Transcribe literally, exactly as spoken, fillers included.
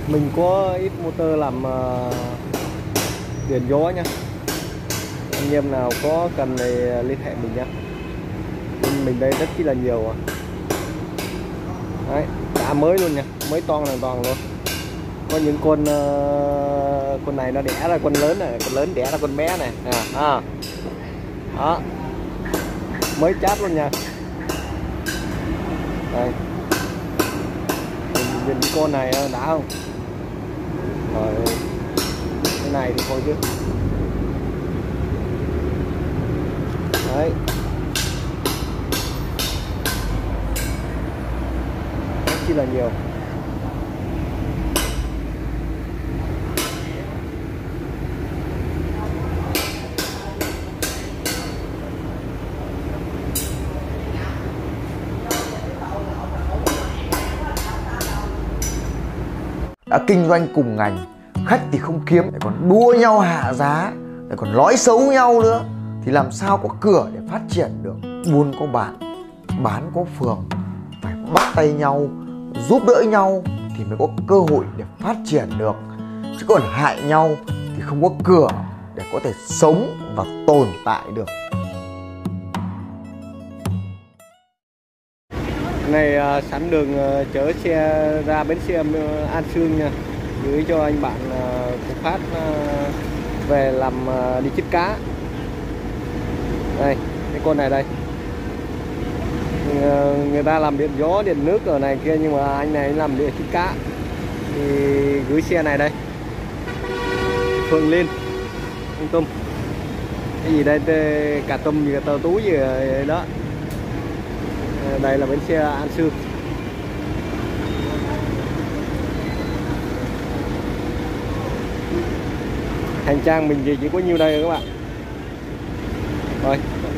Mình có ít motor làm uh, điện gió nha. Anh em nào có cần thì liên hệ mình nha. Bên mình đây rất chi là nhiều. Đấy, đã mới luôn nha, mới toang hoàn toàn luôn. Có những con uh, con này nó đẻ ra con lớn này, con lớn đẻ ra con bé này. À, à. Đó, mới chát luôn nha. Đây, mình nhìn cái con này đã không? Rồi, cái này thì thôi chứ. Đấy, rất chi là nhiều. Đã kinh doanh cùng ngành, khách thì không kiếm, lại còn đua nhau hạ giá, lại còn nói xấu nhau nữa, thì làm sao có cửa để phát triển được. Buôn có bạn, bán có phường, phải bắt tay nhau, giúp đỡ nhau thì mới có cơ hội để phát triển được. Chứ còn hại nhau thì không có cửa để có thể sống và tồn tại được. Này sẵn đường chở xe ra bến xe An Sương nha, gửi cho anh bạn của Phát về làm đi chích cá. Đây, cái con này đây, người ta làm điện gió điện nước ở này kia, nhưng mà anh này làm điện chích cá thì gửi xe này đây, Phượng Liên Con Tum, cái gì đây, cà tôm gì, tơ tú gì đó. Đây là bến xe An Sương. Hành trang mình thì chỉ có nhiêu đây rồi các bạn. Rồi